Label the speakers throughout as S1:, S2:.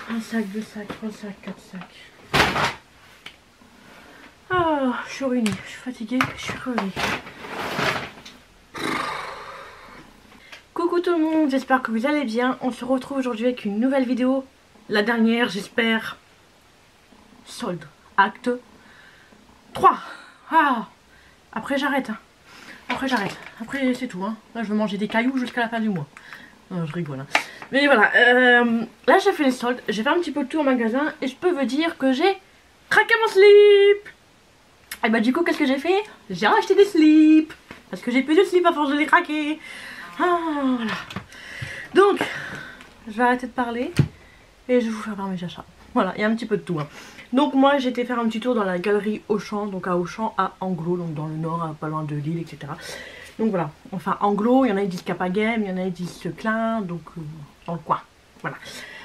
S1: Un sac, deux sacs, trois sacs, quatre sacs. Ah, je suis ruinée, je suis fatiguée, je suis crevée. Coucou tout le monde, j'espère que vous allez bien. On se retrouve aujourd'hui avec une nouvelle vidéo. La dernière, j'espère. Solde, acte 3. Ah, après j'arrête. Hein. Après c'est tout. Hein. Là je vais manger des cailloux jusqu'à la fin du mois. Non, je rigole. Hein. Mais voilà, là j'ai fait les soldes. J'ai fait un petit peu de tout au magasin. Et je peux vous dire que j'ai craqué mon slip. Et bah du coup qu'est-ce que j'ai fait? J'ai racheté des slips. Parce que j'ai plus de slips à force de les craquer. Ah, voilà. Donc, je vais arrêter de parler. Et je vais vous faire voir mes achats. Voilà, il y a un petit peu de tout. Hein. Donc moi j'ai été faire un petit tour dans la galerie Auchan. Donc à Auchan, à Anglo, donc dans le nord, pas loin de Lille, etc. Donc voilà, enfin Anglo, il y en a qui disent Capagame, il y en a qui disent Seclin, donc dans le coin. Voilà.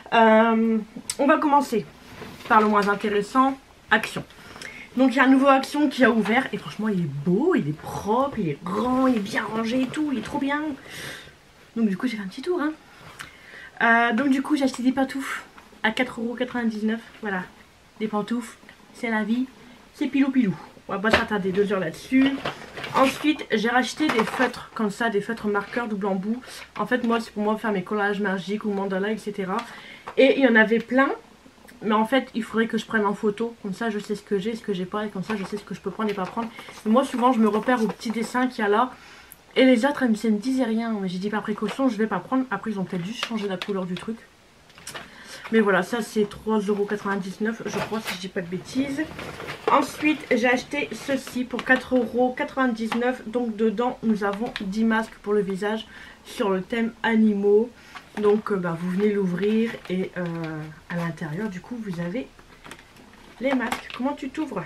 S1: On va commencer par le moins intéressant, Action. Donc il y a un nouveau Action qui a ouvert et franchement il est beau, il est propre, il est grand, il est bien rangé et tout, il est trop bien. Donc du coup j'ai fait un petit tour. Hein. Donc du coup j'ai acheté des pantoufles à 4,99 €. Voilà, des pantoufles, c'est la vie, c'est pilou pilou. On va pas s'attarder 2 heures là-dessus. Ensuite, j'ai racheté des feutres comme ça, des feutres marqueurs double embout. En fait, moi, c'est pour moi faire mes collages magiques ou mandala, etc. Et il y en avait plein. Mais en fait, il faudrait que je prenne en photo. Comme ça, je sais ce que j'ai, ce que j'ai pas. Et comme ça, je sais ce que je peux prendre et pas prendre. Et moi, souvent, je me repère aux petits dessins qu'il y a là. Et les autres, elles me disaient rien. Mais j'ai dit par précaution, je vais pas prendre. Après, ils ont peut-être juste changé la couleur du truc. Mais voilà, ça c'est 3,99 € je crois, si je dis pas de bêtises. Ensuite, j'ai acheté ceci pour 4,99 €. Donc dedans, nous avons 10 masques pour le visage sur le thème animaux. Donc vous venez l'ouvrir et à l'intérieur, du coup, vous avez les masques. Comment tu t'ouvres?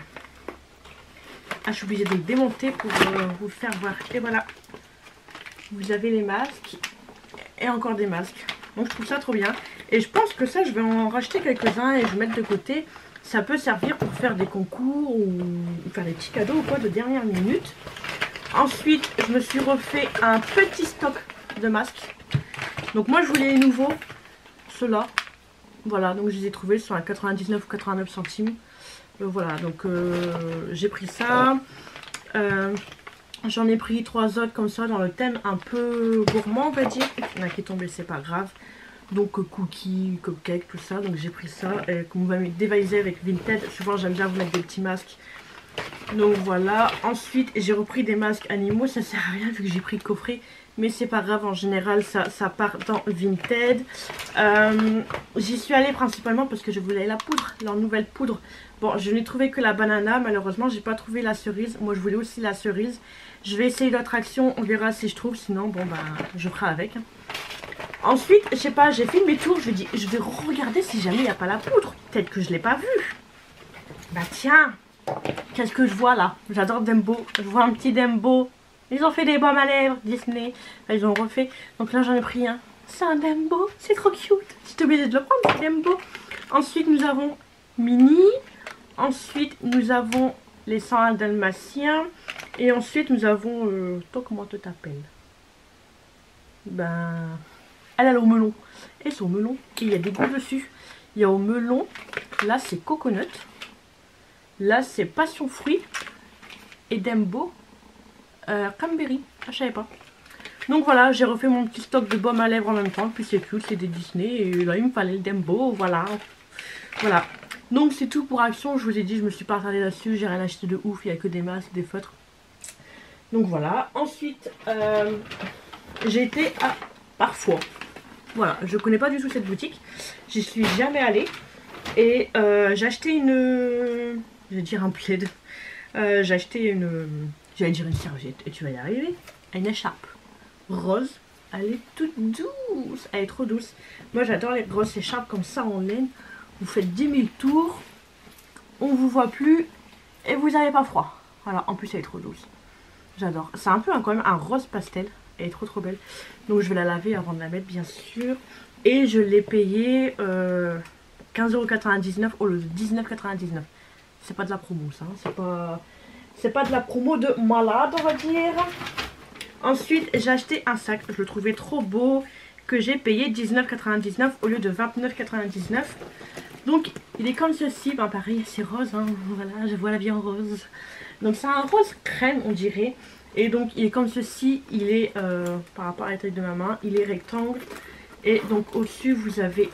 S1: Ah, je suis obligée de le démonter pour vous le faire voir. Et voilà, vous avez les masques et encore des masques. Donc je trouve ça trop bien. Et je pense que ça, je vais en racheter quelques-uns et je vais mettre de côté. Ça peut servir pour faire des concours ou faire des petits cadeaux ou quoi de dernière minute. Ensuite, je me suis refait un petit stock de masques. Donc moi, je voulais les nouveaux. Ceux-là. Voilà, donc je les ai trouvés. Ils sont à 99 ou 89 centimes. Voilà, donc j'ai pris ça. J'en ai pris 3 autres comme ça dans le thème un peu gourmand, on va dire. Il y en a qui est tombé, c'est pas grave. Donc cookies, cupcakes, tout ça. Donc j'ai pris ça. Et comme on va dévaliser avec Vinted, souvent j'aime bien vous mettre des petits masques. Donc voilà. Ensuite j'ai repris des masques animaux. Ça sert à rien vu que j'ai pris le coffret. Mais c'est pas grave, en général ça part dans Vinted. J'y suis allée principalement parce que je voulais la poudre, leur nouvelle poudre. Bon, je n'ai trouvé que la banana, malheureusement j'ai pas trouvé la cerise. Moi je voulais aussi la cerise. Je vais essayer l'autre Action, on verra si je trouve, sinon bon je ferai avec. Ensuite, je sais pas, j'ai fait mes tours, je me dis, je vais regarder si jamais il n'y a pas la poudre. Peut-être que je l'ai pas vue. Bah tiens, qu'est-ce que je vois là? J'adore Dembo, je vois un petit Dembo. Ils ont fait des baumes à lèvres, Disney. Enfin, ils ont refait. Donc là, j'en ai pris un. C'est un Dembo. C'est trop cute. J'étais obligée de le prendre, ce Dembo. Ensuite, nous avons Mini. Ensuite, nous avons les 101 dalmatiens. Et ensuite, nous avons... toi, comment tu t'appelles? Elle a au melon. Et c'est au melon. Et il y a des goûts dessus. Il y a au melon. Là, c'est coconut. Là, c'est passion fruit. Et Dembo. Cranberry, je savais pas. Donc voilà, j'ai refait mon petit stock de baume à lèvres en même temps. Puis c'est cute, c'est des Disney. Et là, il me fallait le Dembo, voilà. Voilà. Donc c'est tout pour Action. Je vous ai dit, je me suis pas attardée là-dessus. J'ai rien acheté de ouf. Il n'y a que des masques, des feutres. Donc voilà. Ensuite, j'ai été à Parfois. Voilà, je connais pas du tout cette boutique. J'y suis jamais allée. Et j'ai acheté une... Je vais dire un plaid. J'ai acheté une... J'allais dire une serviette, et tu vas y arriver. Une écharpe rose. Elle est toute douce. Elle est trop douce. Moi j'adore les grosses écharpes comme ça en laine. Vous faites 10 000 tours. On vous voit plus. Et vous n'avez pas froid. Voilà, en plus elle est trop douce. J'adore. C'est un peu quand même un rose pastel. Elle est trop trop belle. Donc je vais la laver avant de la mettre bien sûr. Et je l'ai payé 15,99 € au lieu de 19,99 €. C'est pas de la promo ça. C'est pas de la promo de malade on va dire. Ensuite j'ai acheté un sac. Je le trouvais trop beau. que j'ai payé 19,99 au lieu de 29,99. Donc il est comme ceci, ben pareil c'est rose, hein. Voilà, je vois la vie en rose. Donc c'est un rose crème on dirait. Et donc il est comme ceci, il est par rapport à la taille de ma main, il est rectangle. Et donc au-dessus vous avez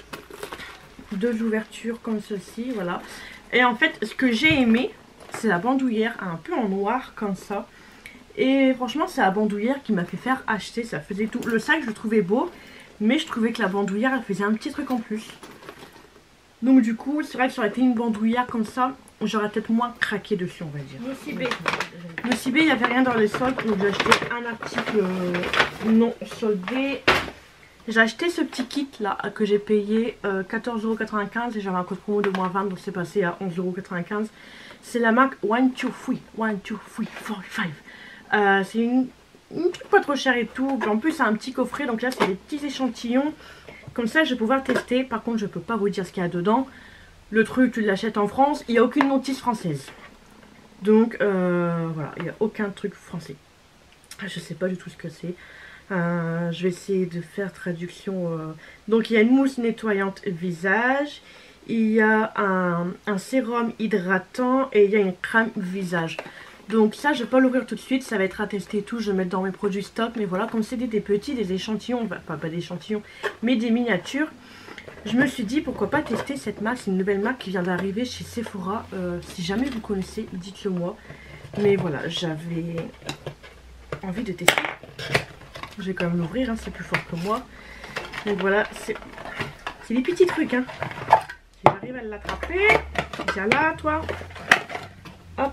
S1: deux ouvertures comme ceci, voilà. Et en fait ce que j'ai aimé, c'est la bandoulière un peu en noir comme ça. Et franchement c'est la bandoulière qui m'a fait faire acheter, ça faisait tout. Le sac je le trouvais beau, mais je trouvais que la bandoulière elle faisait un petit truc en plus. Donc du coup c'est vrai que ça aurait été une bandoulière comme ça, j'aurais peut-être moins craqué dessus on va dire. Nocibé, il n'y avait rien dans les soldes, donc j'ai acheté un article non soldé. J'ai acheté ce petit kit là que j'ai payé 14,95 € et j'avais un code promo de moins 20 donc c'est passé à 11,95 €. C'est la marque 1, 2, 3, 1, 2, 3, 4, 5. C'est une truc pas trop cher et tout. En plus c'est un petit coffret donc là c'est des petits échantillons. Comme ça je vais pouvoir tester. Par contre je peux pas vous dire ce qu'il y a dedans. Le truc tu l'achètes en France, il n'y a aucune notice française. Donc voilà, il n'y a aucun truc français. Je sais pas du tout ce que c'est. Je vais essayer de faire traduction. Donc il y a une mousse nettoyante visage. Il y a un sérum hydratant et il y a une crème visage. Donc ça je vais pas l'ouvrir tout de suite, ça va être à tester et tout, je vais mettre dans mes produits stock. Mais voilà, comme c'est des petits, des échantillons, enfin pas des échantillons, mais des miniatures. Je me suis dit pourquoi pas tester cette marque, c'est une nouvelle marque qui vient d'arriver chez Sephora. Si jamais vous connaissez, dites-le moi. Mais voilà, j'avais envie de tester. Je vais quand même l'ouvrir, hein, c'est plus fort que moi. Donc voilà, c'est des petits trucs. Hein. Si j'arrive à l'attraper, tiens là toi. Hop.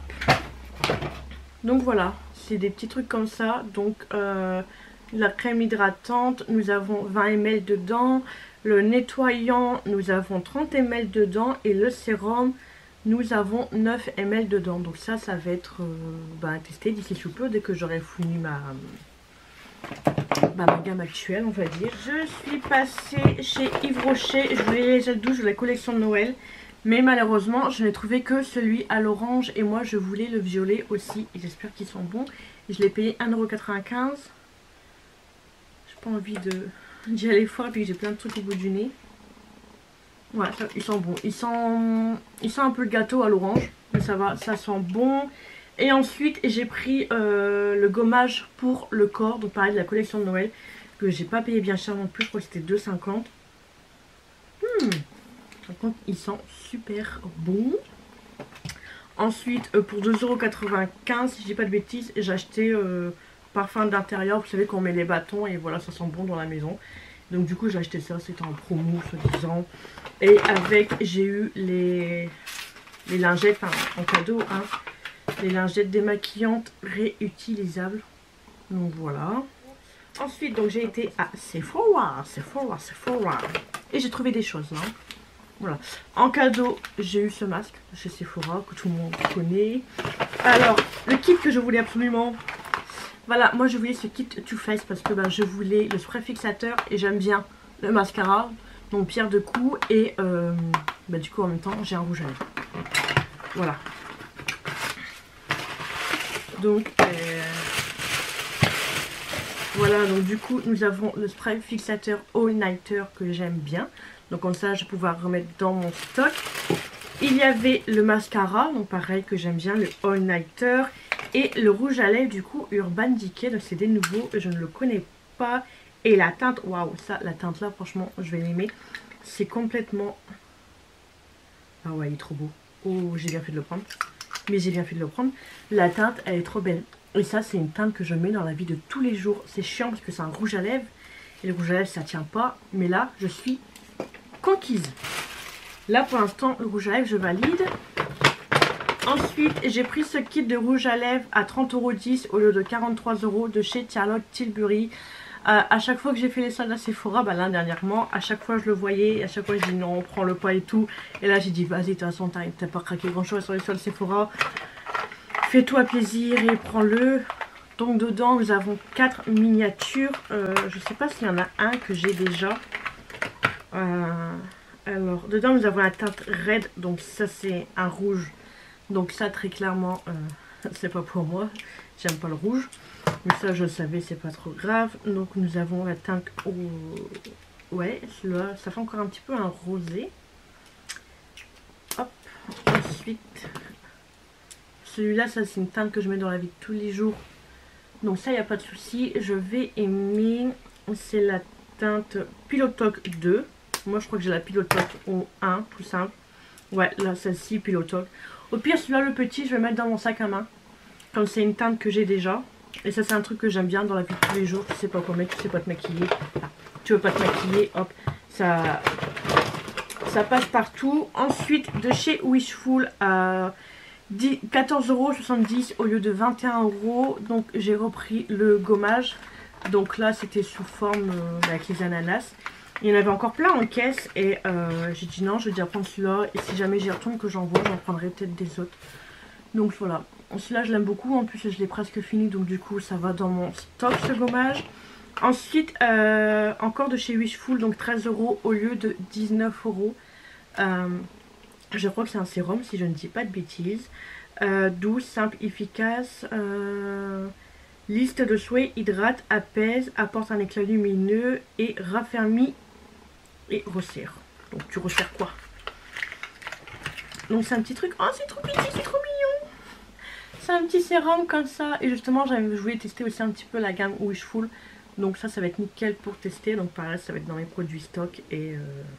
S1: Donc voilà, c'est des petits trucs comme ça. Donc la crème hydratante, nous avons 20 ml dedans. Le nettoyant, nous avons 30 ml dedans. Et le sérum, nous avons 9 ml dedans. Donc ça va être testé d'ici sous peu, dès que j'aurai fini ma gamme actuelle, on va dire. Je suis passée chez Yves Rocher. Je voulais les gels douche de la collection de Noël. Mais malheureusement, je n'ai trouvé que celui à l'orange. Et moi, je voulais le violet aussi. Et j'espère qu'ils sont bons. Et je l'ai payé 1,95 €. J'ai pas envie d'y aller fort. Et puis j'ai plein de trucs au bout du nez. Ouais, ça, ils sont bons. Ils sont un peu gâteau à l'orange. Mais ça va, ça sent bon. Et ensuite, j'ai pris le gommage pour le corps. Donc pareil, de la collection de Noël. Que j'ai pas payé bien cher non plus. Je crois que c'était 2,50 €. Par contre, il sent super bon. Ensuite, pour 2,95 €, si je dis pas de bêtises, j'ai acheté parfum d'intérieur. Vous savez qu'on met les bâtons et voilà, ça sent bon dans la maison. Donc du coup, j'ai acheté ça. C'était en promo, soi-disant. Et avec, j'ai eu les lingettes, enfin, en cadeau, hein. Les lingettes démaquillantes réutilisables. Donc voilà. Ensuite, donc j'ai été à Sephora. Et j'ai trouvé des choses, hein. Voilà. En cadeau, j'ai eu ce masque de chez Sephora que tout le monde connaît. Alors, le kit que je voulais absolument. Voilà, moi je voulais ce kit Too Faced parce que je voulais le spray fixateur et j'aime bien le mascara. Donc pierre de cou et du coup en même temps j'ai un rouge à lèvres. Voilà. Donc voilà, donc du coup nous avons le spray fixateur All Nighter que j'aime bien. Donc comme ça je vais pouvoir remettre dans mon stock. Il y avait le mascara, donc pareil que j'aime bien, le All Nighter. Et le rouge à lèvres du coup Urban Decay, donc c'est des nouveaux, je ne le connais pas. Et la teinte, waouh, ça, la teinte là franchement je vais l'aimer. C'est complètement... Ah ouais, il est trop beau. Oh, j'ai bien fait de le prendre. Mais j'ai bien fait de le prendre. La teinte, elle est trop belle. Et ça, c'est une teinte que je mets dans la vie de tous les jours. C'est chiant parce que c'est un rouge à lèvres. Et le rouge à lèvres, ça tient pas. Mais là, je suis conquise. Là, pour l'instant, le rouge à lèvres, je valide. Ensuite, j'ai pris ce kit de rouge à lèvres à 30,10 € au lieu de 43 € de chez Charlotte Tilbury. À chaque fois que j'ai fait les soldes à Sephora, là dernièrement, à chaque fois je le voyais, à chaque fois je dis non, prends-le pas et tout. Et là j'ai dit vas-y, de toute façon t'as pas craqué grand chose sur les soldes Sephora. Fais-toi plaisir et prends-le. Donc dedans nous avons 4 miniatures. Je sais pas s'il y en a un que j'ai déjà. Alors dedans nous avons la teinte red, donc ça c'est un rouge. Donc ça très clairement c'est pas pour moi, j'aime pas le rouge. Mais ça, je le savais, c'est pas trop grave. Donc, nous avons la teinte au... Ouais, celui-là, ça fait encore un petit peu un rosé. Hop, ensuite... Celui-là, ça, c'est une teinte que je mets dans la vie de tous les jours. Donc ça, il n'y a pas de souci. Je vais aimer... C'est la teinte Pillow Talk 2. Moi, je crois que j'ai la Pillow Talk au 1, tout simple. Ouais, là, celle-ci, Pillow Talk. Au pire, celui-là, le petit, je vais mettre dans mon sac à main. Comme c'est une teinte que j'ai déjà. Et ça, c'est un truc que j'aime bien dans la vie de tous les jours. Tu sais pas quoi mettre, tu sais pas te maquiller. Enfin, tu veux pas te maquiller, hop. Ça passe partout. Ensuite, de chez Wishful, 14,70 € au lieu de 21 €. Donc, j'ai repris le gommage. Donc là, c'était sous forme avec les ananas. Il y en avait encore plein en caisse. Et j'ai dit non, je vais déjà prendre celui-là. Et si jamais j'y retourne que j'en vois, j'en prendrai peut-être des autres. Donc voilà. Celui-là, je l'aime beaucoup. En plus, je l'ai presque fini. Donc du coup, ça va dans mon stock, ce gommage. Ensuite, encore de chez Wishful. Donc 13 € au lieu de 19 €. Je crois que c'est un sérum, si je ne dis pas de bêtises. Doux, simple, efficace. Liste de souhaits, hydrate, apaise, apporte un éclat lumineux et raffermit et resserre. Donc tu resserres quoi? Donc c'est un petit truc. Oh, c'est trop petit, c'est trop mignon. C'est un petit sérum comme ça. Et justement, je voulais tester aussi un petit peu la gamme Wishful. Donc ça va être nickel pour tester. Donc pareil, ça va être dans mes produits stock. Et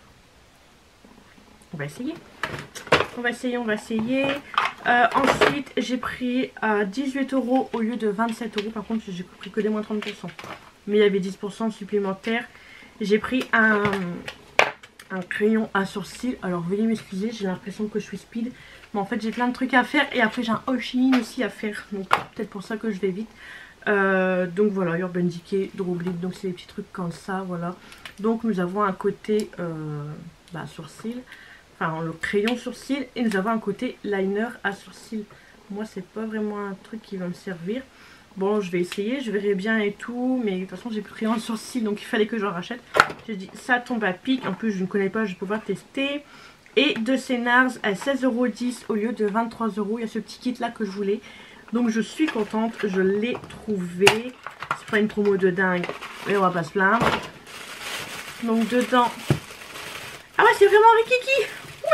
S1: on va essayer. On va essayer. Ensuite, j'ai pris 18 € au lieu de 27 €. Par contre, j'ai pris que des moins 30%. Mais il y avait 10% supplémentaire. J'ai pris un crayon à sourcils. Alors, veuillez m'excuser, j'ai l'impression que je suis speed. Mais en fait, j'ai plein de trucs à faire. Et après, j'ai un Oshinin aussi à faire. Donc, peut-être pour ça que je vais vite. Donc, voilà, Urban Decay, Drawblade. Donc, c'est des petits trucs comme ça. Voilà. Donc, nous avons un côté sourcils. Enfin, le crayon sourcil, et nous avons un côté liner à sourcils. Moi, c'est pas vraiment un truc qui va me servir. Bon, je vais essayer, je verrai bien et tout, mais de toute façon, j'ai plus de crayon sourcil, donc il fallait que j'en rachète. J'ai dit, ça tombe à pic. En plus, je ne connais pas, je vais pouvoir tester. Et de chez NARS à 16,10 € au lieu de 23 €. Il y a ce petit kit là que je voulais. Donc, je suis contente, je l'ai trouvé. C'est pas une promo de dingue, mais on va pas se plaindre. Donc, dedans... Ah ouais, c'est vraiment Rikiki.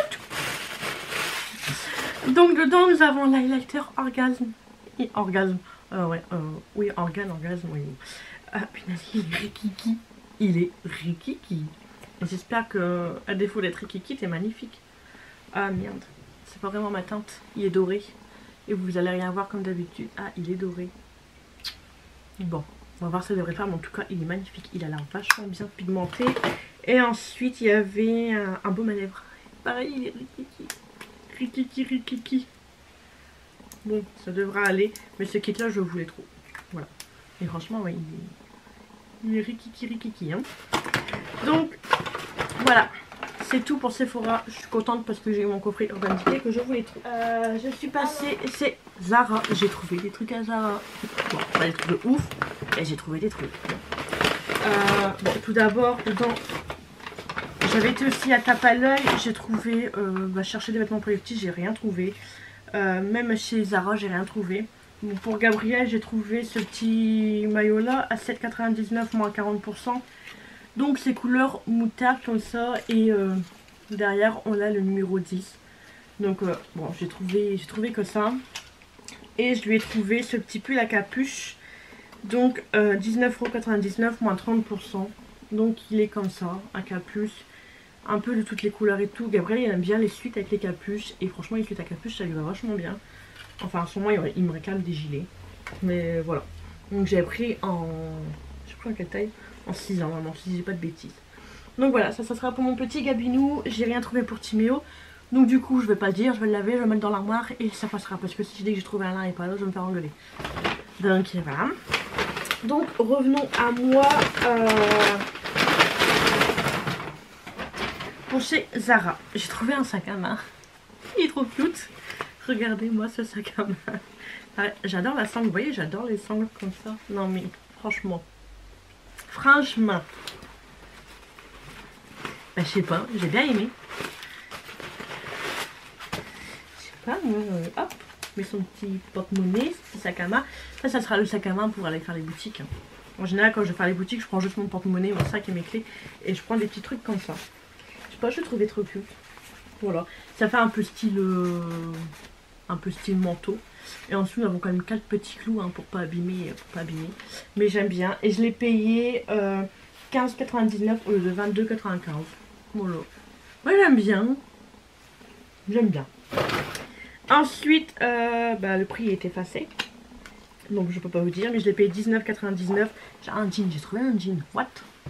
S1: Donc dedans nous avons l'highlighter Orgasme. Et Orgasme. Oui, Orgasme, oui. Ah punaise, il est Rikiki. Il est Rikiki. J'espère que, à défaut d'être Rikiki, t'es magnifique. Ah merde, c'est pas vraiment ma teinte. Il est doré. Et vous allez rien voir comme d'habitude. Ah, il est doré. Bon, on va voir si ça devrait faire, mais en tout cas, il est magnifique. Il a l'air vachement bien pigmenté. Et ensuite, il y avait un baume à lèvres. Pareil, il est Rikiki. Rikiki. Bon, ça devra aller. Mais ce kit là, je voulais trop. Voilà. Et franchement, ouais, il est Rikiki. Hein. Donc, voilà. C'est tout pour Sephora. Je suis contente parce que j'ai eu mon coffret Urban Decay que je voulais trop. Je suis passée chez Zara. J'ai trouvé des trucs à Zara. Bon, pas des trucs de ouf. Et j'ai trouvé des trucs. Bon, tout d'abord, dedans... J'avais été aussi à tape à l'œil, j'ai trouvé, chercher des vêtements pour les petits, j'ai rien trouvé. Même chez Zara, j'ai rien trouvé. Bon, pour Gabriel, j'ai trouvé ce petit maillot là à 7,99 moins 40%. Donc c'est couleur moutarde comme ça. Et derrière, on a le numéro 10. Donc bon, j'ai trouvé que ça. Et je lui ai trouvé ce petit pull à capuche. Donc 19,99 € moins 30%. Donc il est comme ça, à capuche. Un peu de toutes les couleurs et tout. Gabriel il aime bien les suites avec les capuches. Et franchement les suites à capuche ça lui va vachement bien. Enfin en ce moment il me réclame des gilets. Mais voilà. Donc j'ai pris en... Je sais plus en quelle taille. En 6 ans vraiment, si j'ai pas de bêtises. Donc voilà, ça sera pour mon petit Gabinou. J'ai rien trouvé pour Timéo. Donc du coup je vais pas le dire, je vais le laver, je vais le mettre dans l'armoire. Et ça passera. Parce que si je dis que j'ai trouvé un l'un et pas l'autre, je vais me faire engueuler. Donc voilà. Donc revenons à moi. Pour chez Zara, j'ai trouvé un sac à main. Il est trop cute. Regardez-moi ce sac à main. Ah, j'adore la sangle. Vous voyez, j'adore les sangles comme ça. Non mais franchement. Franchement. Je sais pas, j'ai bien aimé. Je sais pas, hop. mets son petit porte-monnaie, son petit sac à main. Ça sera le sac à main pour aller faire les boutiques. En général, quand je vais faire les boutiques, je prends juste mon porte-monnaie, mon sac et mes clés. Et je prends des petits trucs comme ça. Je sais pas, je le trouvais trop cute. Voilà. Ça fait un peu style manteau. Et en dessous, nous avons quand même 4 petits clous hein, pour pas abîmer. Mais j'aime bien. Et je l'ai payé 15,99 au lieu de 22,95. Voilà. Moi, j'aime bien. J'aime bien. Ensuite, le prix est effacé. Donc, je peux pas vous dire. Mais je l'ai payé 19,99. J'ai un jean. J'ai trouvé un jean. What?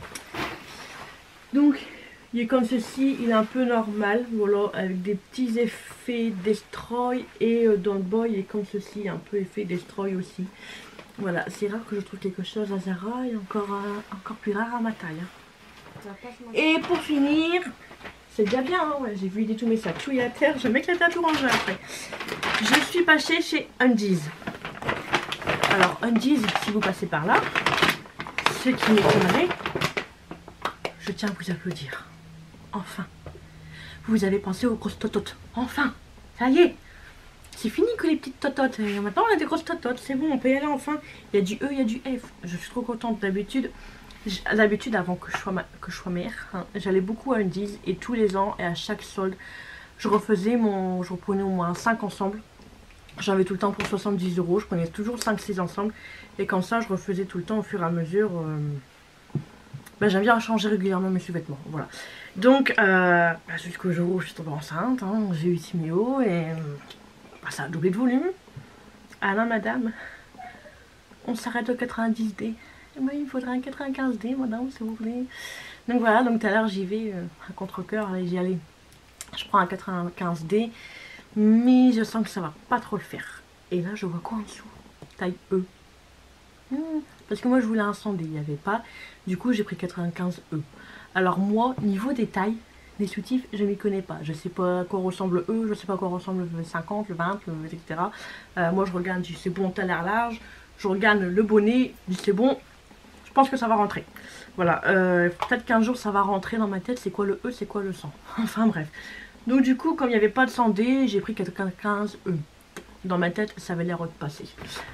S1: Donc, il est comme ceci. Il est un peu normal. Voilà. Avec des petits effets destroy. Et dans le bas, il est comme ceci. Un peu effet destroy aussi. Voilà. C'est rare que je trouve quelque chose à Zara. Et encore plus rare à ma taille. Hein. Et pour finir... C'est déjà bien, hein, ouais, j'ai vu tous mes sacs chouilles à terre, je vais m'éclater à tout ranger après. Je suis passée chez Undies. Alors Undies, si vous passez par là, ce qui m'étonnerait, je tiens à vous applaudir. Enfin, vous avez pensé aux grosses tototes. Enfin, ça y est, c'est fini que les petites tototes. Et maintenant on a des grosses tototes, c'est bon, on peut y aller enfin. Il y a du E, il y a du F. Je suis trop contente d'habitude. D'habitude, avant que je sois mère, hein, j'allais beaucoup à Undies et tous les ans et à chaque solde, je reprenais au moins 5 ensemble. J'avais tout le temps pour 70 €, je prenais toujours 5-6 ensemble et comme ça je refaisais tout le temps au fur et à mesure. J'aime bien changer régulièrement mes sous-vêtements, voilà. Donc jusqu'au jour où je suis tombée enceinte, hein, j'ai eu Timéo et ça a doublé de volume. Ah non madame, on s'arrête au 90D. Moi, il me faudrait un 95D, madame, s'il vous plaît. Donc voilà, donc tout à l'heure, j'y vais à contre-cœur. Allez, j'y allais. Je prends un 95D, mais je sens que ça va pas trop le faire. Et là, je vois quoi en dessous? Taille E. Parce que moi, je voulais un 100D, il n'y avait pas. Du coup, j'ai pris 95E. Alors moi, niveau des tailles, des soutifs, je m'y connais pas. Je sais pas à quoi ressemble E, je sais pas à quoi ressemble le 50, le 20, etc. Moi, je regarde si c'est bon, t'as l'air large. Je regarde le bonnet, je dis c'est bon. Je pense que ça va rentrer. Voilà, peut-être qu'un jour ça va rentrer dans ma tête, c'est quoi le E, c'est quoi le 100. Enfin bref. Donc du coup, comme il n'y avait pas de 100D, j'ai pris 95E. Dans ma tête, ça avait l'air de passer.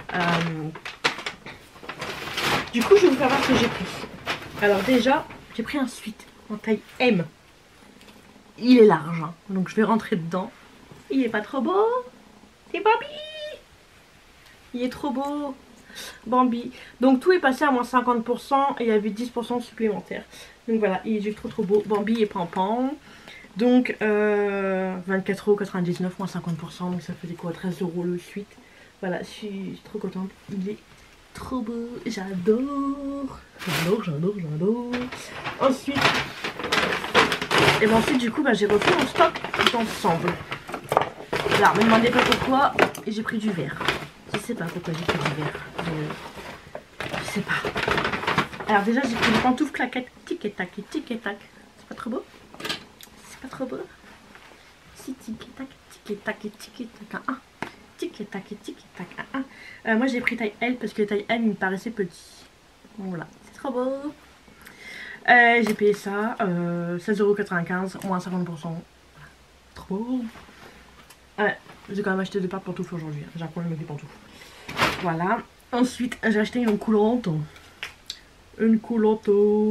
S1: Du coup, je vais vous faire voir ce que j'ai pris. Alors déjà, j'ai pris un sweat en taille M. Il est large, hein, donc je vais rentrer dedans. Il est pas trop beau? C'est Bambi! Il est trop beau! Bambi. Donc tout est passé à moins 50% et il y avait 10% supplémentaire. Donc voilà, il est juste trop beau. Bambi et Pampan. Donc 24,99 € moins 50%. Donc ça faisait quoi? 13 € le suite. Voilà, je suis trop contente. Il est trop beau. J'adore. J'adore. Ensuite, du coup, j'ai refait mon stock d'ensemble. Alors, ne me demandez pas pourquoi. Et j'ai pris du vert. Je sais pas pourquoi j'ai pris du vert. Je sais pas. Alors déjà j'ai pris des pantoufles claquettes. Tic et tac et tic et tac. C'est pas trop beau? C'est pas trop beau? Si tic et tac, tic et tac et tic et tac. Tic et tac et tic et tac. Moi j'ai pris taille L parce que taille M il me paraissait petit. Voilà. C'est trop beau. J'ai payé ça. 16,95 € moins 50%. Voilà. Trop beau. J'ai quand même acheté 2 paires de pantoufles aujourd'hui. J'ai un problème avec les pantoufles. Voilà. Ensuite, j'ai acheté une culotte. Une culotte.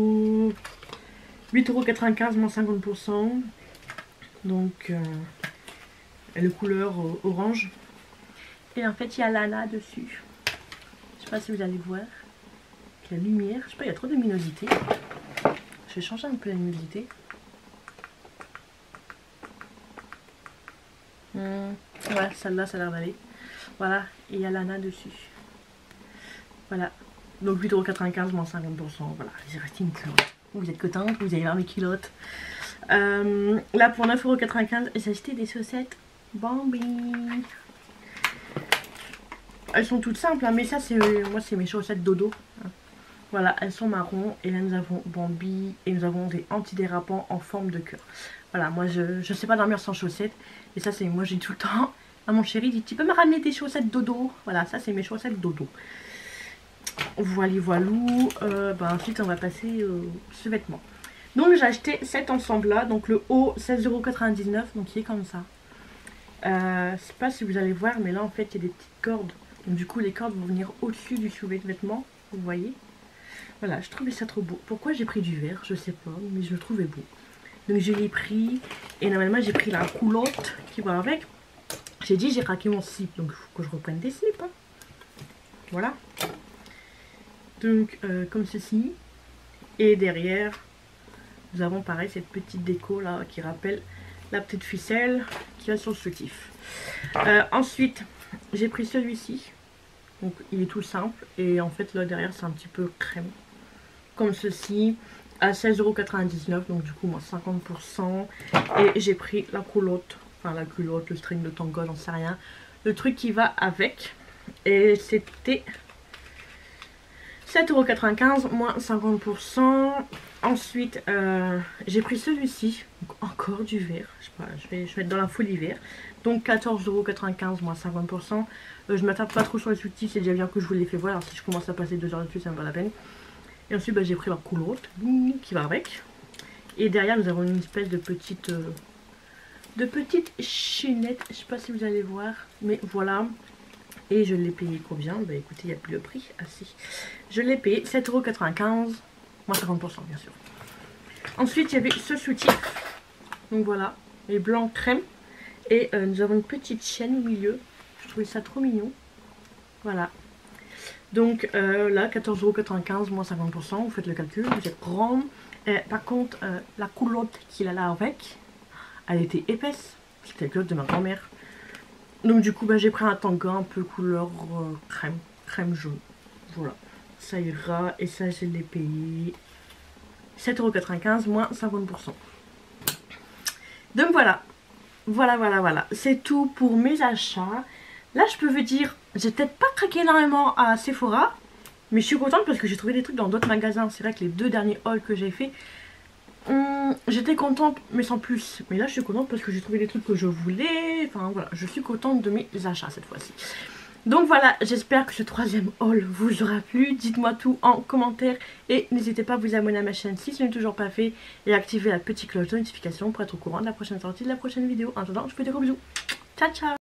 S1: 8,95 € moins 50%. Donc, elle est couleur orange. Et en fait, il y a Lana dessus. Je sais pas si vous allez voir. Il y a lumière. Je sais pas, il y a trop de luminosité. Je vais changer un peu la luminosité. Ouais, celle-là, ça a l'air d'aller. Voilà, et il y a Lana dessus. Voilà. Donc 8,95 € moins 50%. Voilà, j'ai resté une culotte. Vous êtes contente, vous allez voir mes culottes. Là, pour 9,95 €, j'ai acheté des chaussettes Bambi. Elles sont toutes simples, hein, mais ça, c'est moi, c'est mes chaussettes dodo. Voilà, elles sont marron. Et là, nous avons Bambi. Et nous avons des antidérapants en forme de cœur. Voilà, moi, je sais pas dormir sans chaussettes. Et ça, c'est moi, j'ai tout le temps à mon chéri, dit, tu peux me ramener tes chaussettes dodo? Voilà, ça, c'est mes chaussettes dodo. Voilou. Ensuite, on va passer ce vêtement. Donc, j'ai acheté cet ensemble-là. Donc, le haut, 16,99 €. Donc, il est comme ça. Je sais pas si vous allez voir, mais là en fait il y a des petites cordes. Donc du coup les cordes vont venir au-dessus du sous-vêtement, vous voyez. Voilà, je trouvais ça trop beau. Pourquoi j'ai pris du vert, je sais pas, mais je le trouvais beau. Donc je l'ai pris, et normalement j'ai pris la culotte qui va avec. J'ai dit j'ai raqué mon slip, donc il faut que je reprenne des slips. Hein. Voilà. Donc comme ceci. Et derrière, nous avons pareil cette petite déco là qui rappelle la petite ficelle qui a sur le soutif. Ensuite, j'ai pris celui-ci. Donc il est tout simple. Et en fait là derrière c'est un petit peu crème. Comme ceci. À 16,99 €. Donc du coup moi 50%. Et j'ai pris la culotte. Enfin la culotte, le string de tango, j'en sais rien. Le truc qui va avec. Et c'était 7,95 € moins 50%. Ensuite, j'ai pris celui-ci. Encore du vert. Je sais pas, je vais être dans la folie vert. Donc 14,95 € moins 50%. Je m'attarde pas trop sur les soutifs. C'est déjà bien que je vous l'ai fait voir. Alors si je commence à passer 2 heures dessus, ça me va la peine. Et ensuite, bah, j'ai pris la culotte qui va avec. Et derrière, nous avons une espèce de petite chaînette. Je sais pas si vous allez voir. Mais voilà. Et je l'ai payé combien? Bah écoutez, il n'y a plus le prix. Ah si. Je l'ai payé 7,95 €. Moins 50% bien sûr. Ensuite, il y avait ce soutif. Donc voilà. Les blancs crème. Et nous avons une petite chaîne au milieu. Je trouvais ça trop mignon. Voilà. Donc là, 14,95 € moins 50%. Vous faites le calcul. Vous êtes grande. Par contre, la culotte qu'il a là avec, elle était épaisse. C'était la culotte de ma grand-mère. Donc du coup bah, j'ai pris un tanga un peu couleur crème jaune. Voilà, ça ira. Et ça je l'ai payé 7,95 € moins 50%. Donc voilà, voilà. C'est tout pour mes achats. Là je peux vous dire, j'ai peut-être pas craqué énormément à Sephora, mais je suis contente parce que j'ai trouvé des trucs dans d'autres magasins. C'est vrai que les 2 derniers hauls que j'ai fait, j'étais contente mais sans plus. Mais là je suis contente parce que j'ai trouvé des trucs que je voulais. Enfin voilà, je suis contente de mes achats cette fois-ci. Donc voilà, j'espère que ce 3e haul vous aura plu. Dites-moi tout en commentaire. Et n'hésitez pas à vous abonner à ma chaîne si ce n'est toujours pas fait. Et activer la petite cloche de notification pour être au courant de la prochaine sortie de la prochaine vidéo. En attendant, je vous fais des gros bisous. Ciao ciao.